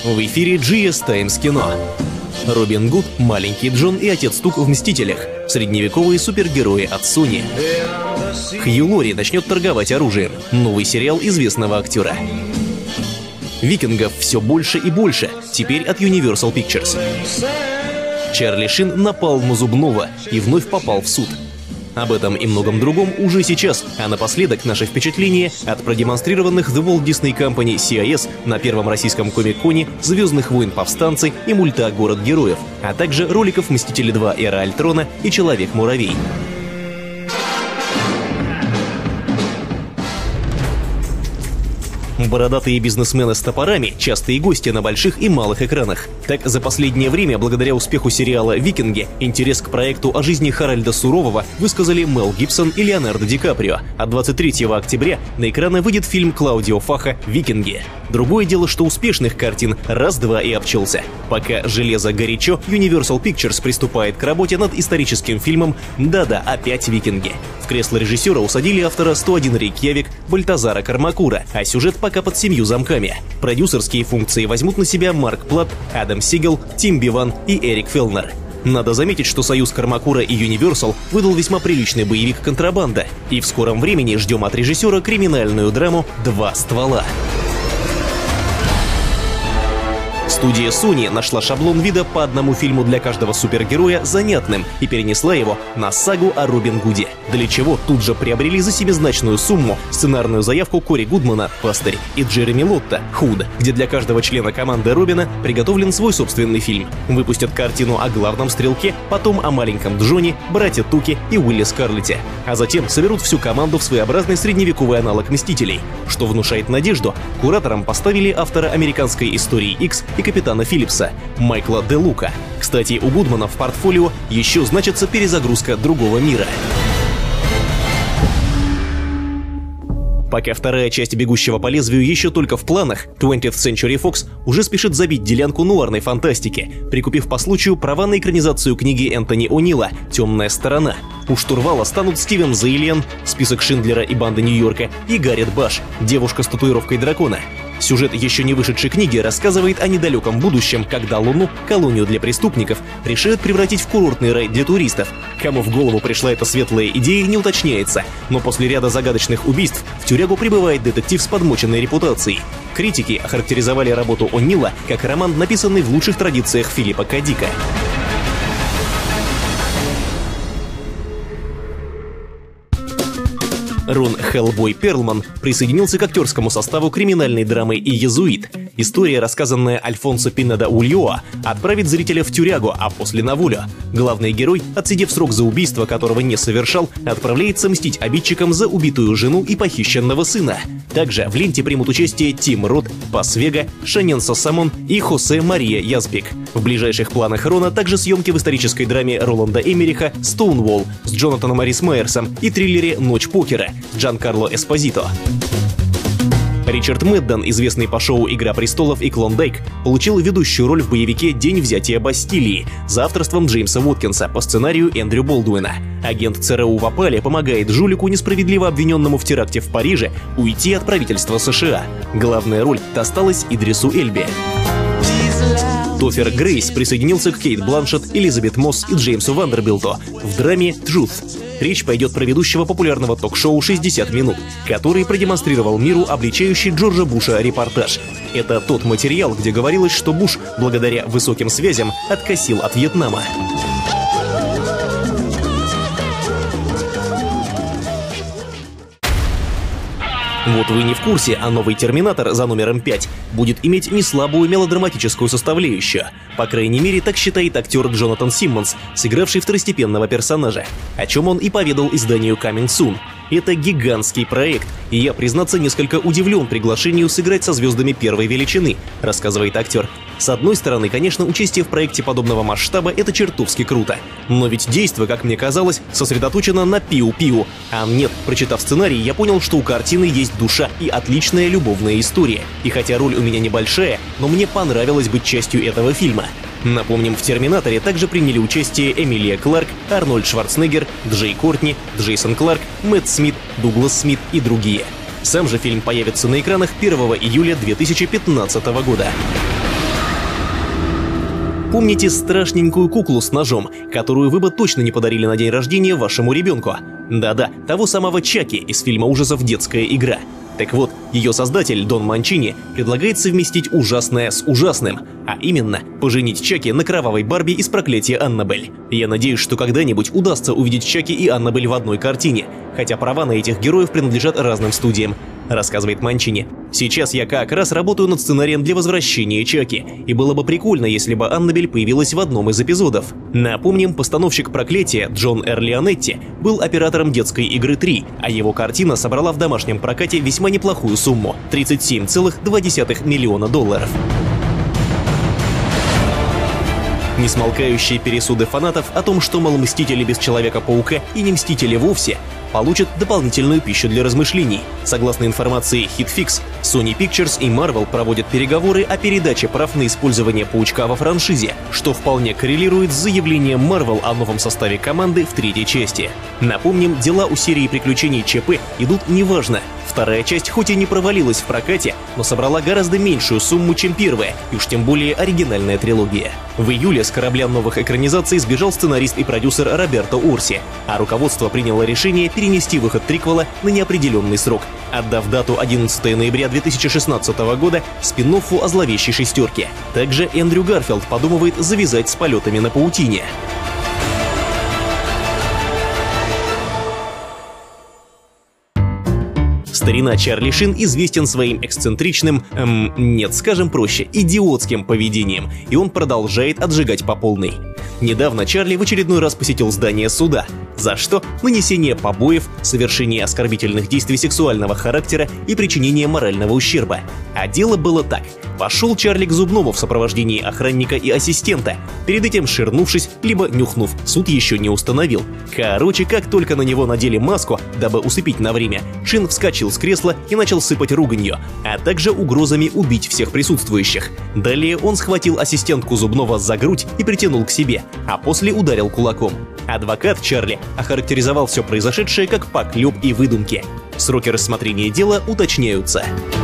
В эфире GS Times кино. Робин Гуд, Маленький Джон и Отец Тук в «Мстителях». Средневековые супергерои от Sony. Хью Лори начнет торговать оружием. Новый сериал известного актера. Викингов все больше и больше, теперь от Universal Pictures. Чарли Шин напал на Зубного и вновь попал в суд. Об этом и многом другом уже сейчас, а напоследок наше впечатление от продемонстрированных The Walt Disney Company CIS на первом российском комик-коне «Звездных войн. Повстанцы» и мульта «Город героев», а также роликов «Мстители 2. Эра Альтрона» и «Человек-муравей». Бородатые бизнесмены с топорами – частые гости на больших и малых экранах. Так, за последнее время, благодаря успеху сериала «Викинги», интерес к проекту о жизни Харальда Сурового высказали Мел Гибсон и Леонардо Ди Каприо, а 23 октября на экраны выйдет фильм Клаудио Фаха «Викинги». Другое дело, что успешных картин раз-два и обчелся. Пока железо горячо, Universal Pictures приступает к работе над историческим фильмом «Да-да, опять Викинги». В кресло режиссера усадили автора «101 Рейкьявик» Бальтазара Кармакура, а сюжет пока под 7 замками. Продюсерские функции возьмут на себя Марк Платт, Адам Сигел, Тим Биван и Эрик Фелнер. Надо заметить, что союз Кармакура и Universal выдал весьма приличный боевик «Контрабанда», и в скором времени ждем от режиссера криминальную драму «Два ствола». Студия Sony нашла шаблон вида по одному фильму для каждого супергероя занятным и перенесла его на сагу о Робин Гуде, для чего тут же приобрели за семизначную сумму сценарную заявку Кори Гудмана «Пастырь» и Джереми Лотта «Худ», где для каждого члена команды Робина приготовлен свой собственный фильм. Выпустят картину о главном стрелке, потом о маленьком Джоне, брате Туке и Уилле Скарлетте, а затем соберут всю команду в своеобразный средневековый аналог «Мстителей». Что внушает надежду, куратором поставили автора американской истории X и капитана Филлипса Майкла Де Лука. Кстати, у Гудмана в портфолио еще значится перезагрузка «Другого мира». Пока вторая часть «Бегущего по лезвию» еще только в планах, 20th Century Fox уже спешит забить делянку нуарной фантастики, прикупив по случаю права на экранизацию книги Энтони О'Нила «Темная сторона». У штурвала станут Стивен Зейлиан, список Шиндлера и банды Нью-Йорка, и Гаррет Баш, девушка с татуировкой дракона. Сюжет еще не вышедшей книги рассказывает о недалеком будущем, когда Луну, колонию для преступников, решают превратить в курортный рай для туристов. Кому в голову пришла эта светлая идея, не уточняется, но после ряда загадочных убийств в тюрягу прибывает детектив с подмоченной репутацией. Критики охарактеризовали работу О'Нила как роман, написанный в лучших традициях Филиппа К. Дика. Рон Хеллбой Перлман присоединился к актерскому составу криминальной драмы «Иезуит». История, рассказанная Альфонсо Пинеда Ульоа, отправит зрителя в тюрягу, а после на волю. Главный герой, отсидев срок за убийство, которого не совершал, отправляется мстить обидчикам за убитую жену и похищенного сына. Также в ленте примут участие Тим Рот, Пас Вега, Шанен Сосамон и Хосе Мария Язбек. В ближайших планах Рона также съемки в исторической драме Роланда Эммериха «Стоунволл» с Джонатаном Рис Мейерсом и триллере «Ночь покера» с Джанкарло Эспозито. Ричард Мэдден, известный по шоу «Игра престолов» и «Клондайк», получил ведущую роль в боевике «День взятия Бастилии» за авторством Джеймса Уоткинса по сценарию Эндрю Болдуина. Агент ЦРУ в опале помогает жулику, несправедливо обвиненному в теракте в Париже, уйти от правительства США. Главная роль досталась Идрису Эльбе. Тофер Грейс присоединился к Кейт Бланшетт, Элизабет Мосс и Джеймсу Вандербилту в драме «Truth». Речь пойдет про ведущего популярного ток-шоу «60 минут», который продемонстрировал миру обличающий Джорджа Буша репортаж. Это тот материал, где говорилось, что Буш, благодаря высоким связям, откосил от Вьетнама. Вот вы не в курсе, а новый «Терминатор» за номером 5 будет иметь неслабую мелодраматическую составляющую. По крайней мере, так считает актер Джонатан Симмонс, сыгравший второстепенного персонажа, о чем он и поведал изданию Coming Soon. Это гигантский проект, и я, признаться, несколько удивлен приглашению сыграть со звездами первой величины, рассказывает актер. С одной стороны, конечно, участие в проекте подобного масштаба — это чертовски круто. Но ведь действо, как мне казалось, сосредоточено на пиу-пиу. А нет, прочитав сценарий, я понял, что у картины есть душа и отличная любовная история. И хотя роль у меня небольшая, но мне понравилось быть частью этого фильма. Напомним, в «Терминаторе» также приняли участие Эмилия Кларк, Арнольд Шварценеггер, Джей Кортни, Джейсон Кларк, Мэтт Смит, Дуглас Смит и другие. Сам же фильм появится на экранах 1 июля 2015 года. Помните страшненькую куклу с ножом, которую вы бы точно не подарили на день рождения вашему ребенку? Да-да, того самого Чаки из фильма ужасов «Детская игра». Так вот, ее создатель Дон Манчини предлагает совместить ужасное с ужасным, а именно поженить Чаки на кровавой Барби из «Проклятия Аннабель». Я надеюсь, что когда-нибудь удастся увидеть Чаки и Аннабель в одной картине, хотя права на этих героев принадлежат разным студиям, рассказывает Манчини. Сейчас я как раз работаю над сценарием для возвращения Чаки, и было бы прикольно, если бы Аннабель появилась в одном из эпизодов. Напомним, постановщик «Проклятия» Джон Р. Леонетти был оператором «Детской игры 3», а его картина собрала в домашнем прокате весьма неплохую сумму – $37,2 миллиона. Несмолкающие пересуды фанатов о том, что, мол, Мстители без Человека-паука и не Мстители вовсе, получат дополнительную пищу для размышлений. Согласно информации HitFix, Sony Pictures и Marvel проводят переговоры о передаче прав на использование Паучка во франшизе, что вполне коррелирует с заявлением Marvel о новом составе команды в третьей части. Напомним, дела у серии приключений ЧП идут неважно. Вторая часть хоть и не провалилась в прокате, но собрала гораздо меньшую сумму, чем первая, и уж тем более оригинальная трилогия. В июле с корабля новых экранизаций сбежал сценарист и продюсер Роберто Орси, а руководство приняло решение перенести выход триквела на неопределенный срок, отдав дату 11 ноября 2016 года спин-оффу о зловещей шестерке. Также Эндрю Гарфилд подумывает завязать с полетами на паутине. Старина Чарли Шин известен своим эксцентричным, скажем проще, идиотским поведением, и он продолжает отжигать по полной. Недавно Чарли в очередной раз посетил здание суда. За что? Нанесение побоев, совершение оскорбительных действий сексуального характера и причинение морального ущерба. А дело было так. Пошел Чарли к зубному в сопровождении охранника и ассистента, перед этим ширнувшись, либо нюхнув, суд еще не установил. Короче, как только на него надели маску, дабы усыпить на время, Шин вскочил с кресла и начал сыпать руганью, а также угрозами убить всех присутствующих. Далее он схватил ассистентку зубного за грудь и притянул к себе, а после ударил кулаком. Адвокат Чарли охарактеризовал все произошедшее как поклеп и выдумки. Сроки рассмотрения дела уточняются.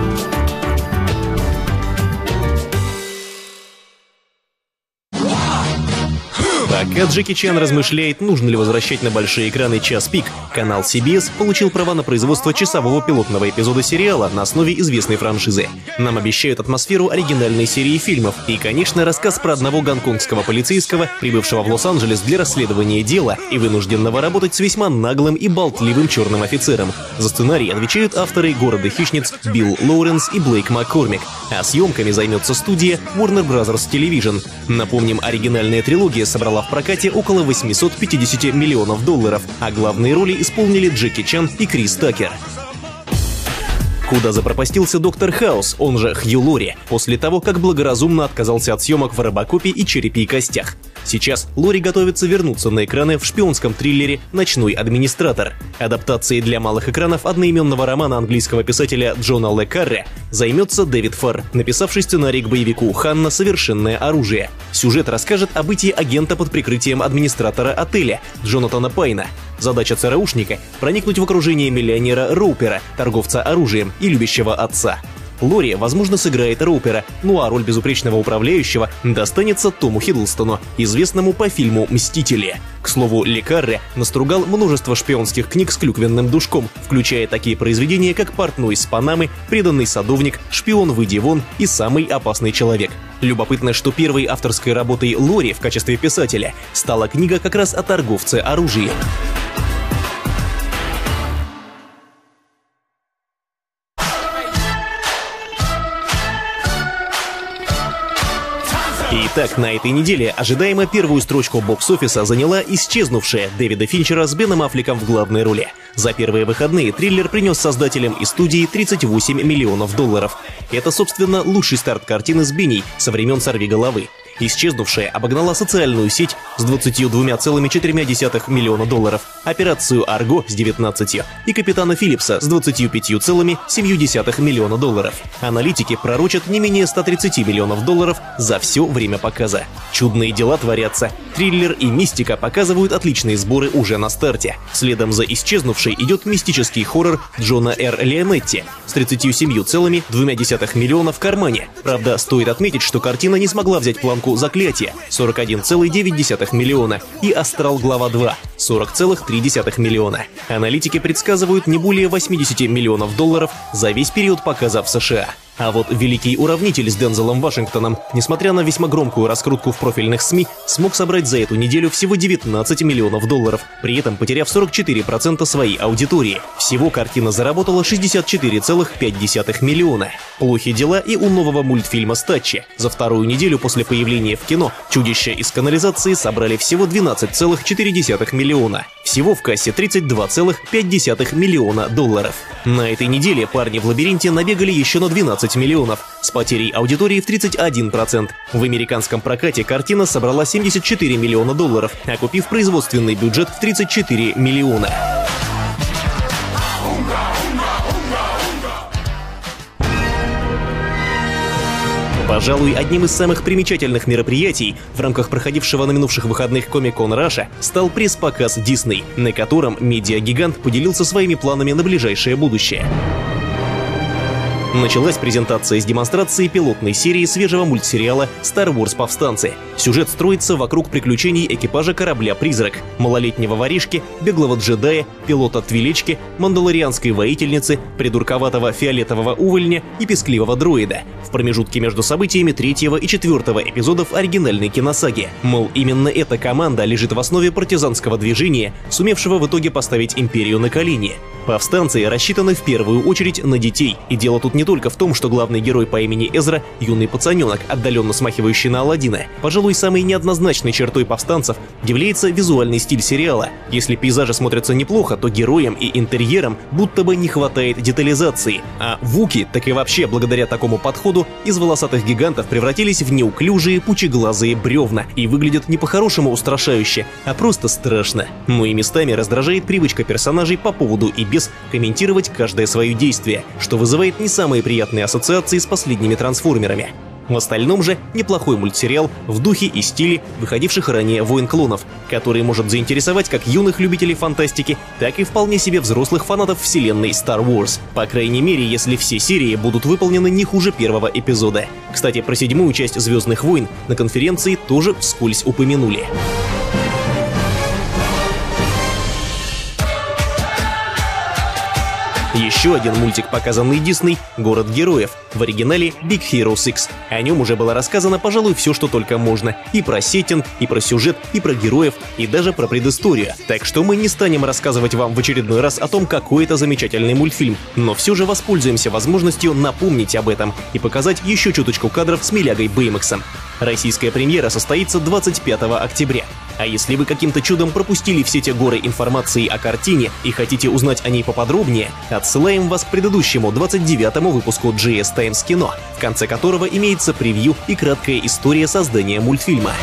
Пока Джеки Чан размышляет, нужно ли возвращать на большие экраны «Час пик», канал CBS получил права на производство часового пилотного эпизода сериала на основе известной франшизы. Нам обещают атмосферу оригинальной серии фильмов и, конечно, рассказ про одного гонконгского полицейского, прибывшего в Лос-Анджелес для расследования дела и вынужденного работать с весьма наглым и болтливым черным офицером. За сценарий отвечают авторы «Города хищниц» Билл Лоуренс и Блейк Маккормик, а съемками займется студия Warner Bros. Television. Напомним, оригинальная трилогия собрала в прокате около $850 миллионов, а главные роли исполнили Джеки Чан и Крис Такер. Куда запропастился Доктор Хаус, он же Хью Лори, после того, как благоразумно отказался от съемок в «Робокопе» и «Черепе и костях». Сейчас Лори готовится вернуться на экраны в шпионском триллере «Ночной администратор». Адаптацией для малых экранов одноименного романа английского писателя Джона Ле Карре займется Дэвид Фарр, написавший сценарий к боевику «Ханна. Совершенное оружие». Сюжет расскажет о бытии агента под прикрытием администратора отеля Джонатана Пайна. Задача ЦРУшника – проникнуть в окружение миллионера Роупера, торговца оружием и любящего отца. Лори, возможно, сыграет Роупера, а роль безупречного управляющего достанется Тому Хиддлстону, известному по фильму «Мстители». К слову, Ле Карре настругал множество шпионских книг с клюквенным душком, включая такие произведения, как «Портной из Панамы», «Преданный садовник», «Шпион, выйди вон» и «Самый опасный человек». Любопытно, что первой авторской работой Лори в качестве писателя стала книга как раз о торговце оружием. Итак, на этой неделе ожидаемо первую строчку бокс-офиса заняла «Исчезнувшая» Дэвида Финчера с Беном Аффлеком в главной роли. За первые выходные триллер принес создателям и студии $38 миллионов. Это, собственно, лучший старт картины с Бенни со времен «Сорвиголовы». «Исчезнувшая» обогнала социальную сеть с $22,4 миллиона, операцию «Арго» с 19 и «Капитана Филлипса» с $25,7 миллиона. Аналитики пророчат не менее $130 миллионов за все время показа. Чудные дела творятся. Триллер и мистика показывают отличные сборы уже на старте. Следом за «Исчезнувшей» идет мистический хоррор Джона Р. Леонетти с $37,2 миллиона в кармане. Правда, стоит отметить, что картина не смогла взять планку поддержку «Заклятие» 41,9 миллиона и «Астрал. Глава 2» 40,3 миллиона. Аналитики предсказывают не более 80 миллионов долларов за весь период показа в США. А вот «Великий уравнитель» с Дензелом Вашингтоном, несмотря на весьма громкую раскрутку в профильных СМИ, смог собрать за эту неделю всего 19 миллионов долларов, при этом потеряв 44% своей аудитории. Всего картина заработала 64,5 миллиона. Плохи дела и у нового мультфильма «Статчи». За вторую неделю после появления в кино «Чудища из канализации» собрали всего 12,4 миллиона. Всего в кассе 32,5 миллиона долларов. На этой неделе «Парни в лабиринте» набегали еще на 12 миллионов, с потерей аудитории в 31%. В американском прокате картина собрала 74 миллиона долларов, окупив производственный бюджет в 34 миллиона. Пожалуй, одним из самых примечательных мероприятий в рамках проходившего на минувших выходных Comic-Con Russia стал пресс-показ Disney, на котором медиагигант поделился своими планами на ближайшее будущее. Началась презентация с демонстрации пилотной серии свежего мультсериала «Star Wars. Повстанцы». Сюжет строится вокруг приключений экипажа корабля-призрак, малолетнего воришки, беглого джедая, пилота-твилечки, мандалорианской воительницы, придурковатого фиолетового увольня и пескливого дроида в промежутке между событиями 3-го и 4-го эпизодов оригинальной киносаги. Мол, именно эта команда лежит в основе партизанского движения, сумевшего в итоге поставить империю на колени. Повстанцы рассчитаны в первую очередь на детей, и дело тут не только в том, что главный герой по имени Эзра — юный пацаненок, отдаленно смахивающий на Аладдина. Пожалуй, самой неоднозначной чертой повстанцев является визуальный стиль сериала. Если пейзажи смотрятся неплохо, то героям и интерьерам будто бы не хватает детализации. А вуки, так и вообще благодаря такому подходу, из волосатых гигантов превратились в неуклюжие пучеглазые бревна и выглядят не по-хорошему устрашающе, а просто страшно. Ну и местами раздражает привычка персонажей по поводу и без комментировать каждое свое действие, что вызывает не самые приятные ассоциации с последними трансформерами. В остальном же неплохой мультсериал в духе и стиле выходивших ранее «Войн клонов», который может заинтересовать как юных любителей фантастики, так и вполне себе взрослых фанатов вселенной Star Wars. По крайней мере, если все серии будут выполнены не хуже первого эпизода. Кстати, про 7-ю часть «Звездных войн» на конференции тоже вскользь упомянули. Еще один мультик, показанный Disney — «Город героев», в оригинале Big Hero 6. О нем уже было рассказано, пожалуй, все, что только можно. И про сеттинг, и про сюжет, и про героев, и даже про предысторию. Так что мы не станем рассказывать вам в очередной раз о том, какой это замечательный мультфильм, но все же воспользуемся возможностью напомнить об этом и показать еще чуточку кадров с Милягой Бэймаксом. Российская премьера состоится 25 октября. А если вы каким-то чудом пропустили все те горы информации о картине и хотите узнать о ней поподробнее, отсылаем вас к предыдущему 29-му выпуску GS Times Кино, в конце которого имеется превью и краткая история создания мультфильма.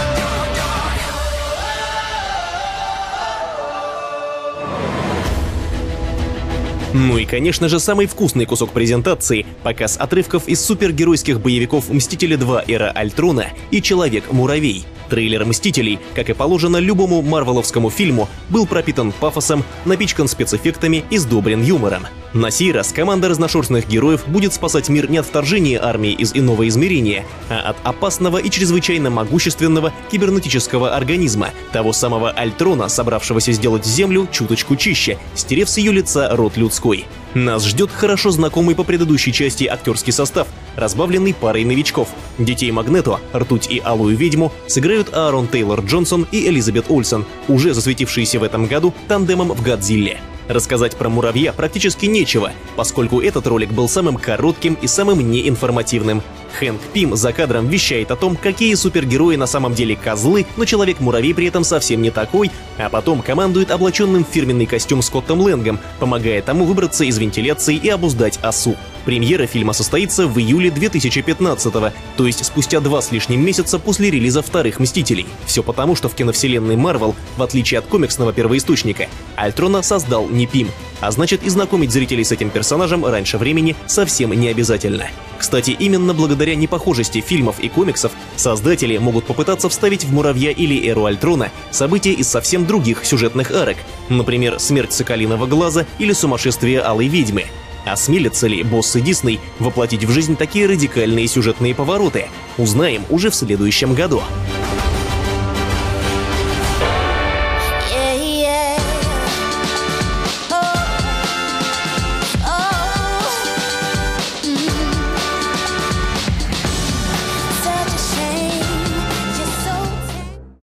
Ну и, конечно же, самый вкусный кусок презентации — показ отрывков из супергеройских боевиков «Мстители 2. Эра Альтрона» и «Человек-муравей». Трейлер «Мстителей», как и положено любому марвеловскому фильму, был пропитан пафосом, напичкан спецэффектами и сдобрен юмором. На сей раз команда разношерстных героев будет спасать мир не от вторжения армии из иного измерения, а от опасного и чрезвычайно могущественного кибернетического организма, того самого Альтрона, собравшегося сделать Землю чуточку чище, стерев с ее лица род людской. Нас ждет хорошо знакомый по предыдущей части актерский состав, разбавленный парой новичков. Детей Магнето, Ртуть и Алую Ведьму сыграют Аарон Тейлор Джонсон и Элизабет Олсен, уже засветившиеся в этом году тандемом в «Годзилле». Рассказать про муравья практически нечего, поскольку этот ролик был самым коротким и самым неинформативным. Хэнк Пим за кадром вещает о том, какие супергерои на самом деле козлы, но Человек-муравей при этом совсем не такой, а потом командует облаченным в фирменный костюм Скоттом Лэнгом, помогая тому выбраться из вентиляции и обуздать осу. Премьера фильма состоится в июле 2015-го, то есть спустя 2 с лишним месяца после релиза вторых «Мстителей». Все потому, что в киновселенной Марвел, в отличие от комиксного первоисточника, Альтрона создал не Пим, а значит, и знакомить зрителей с этим персонажем раньше времени совсем не обязательно. Кстати, именно благодаря непохожести фильмов и комиксов создатели могут попытаться вставить в «Муравья» или «Эру Альтрона» события из совсем других сюжетных арок, например, смерть Соколиного Глаза или сумасшествие Алой Ведьмы. Осмелятся ли боссы Дисней воплотить в жизнь такие радикальные сюжетные повороты? Узнаем уже в следующем году.